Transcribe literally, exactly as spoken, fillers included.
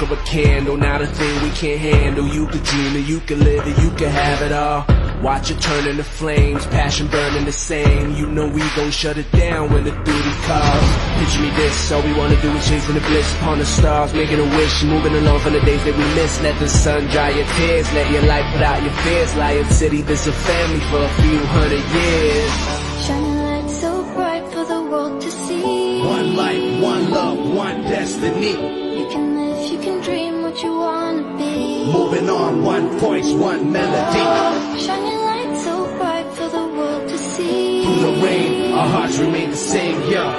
of a candle. Not a thing we can't handle. You could dream it, you could live it, you could have it all. Watch it turn into flames, passion burning the same. You know we gon' shut it down when the duty calls. Picture me this, all we wanna do is chasing the bliss upon the stars, making a wish, moving along from the days that we miss. Let the sun dry your tears, let your light put out your fears. Lion City, this a family for a few hundred years. Shining light so bright for the world to see. One life, one love, one destiny. You can live, you can dream what you wanna be. Moving on, one voice, one melody. Shining light so bright for the world to see. Through the rain, our hearts remain the same, yeah.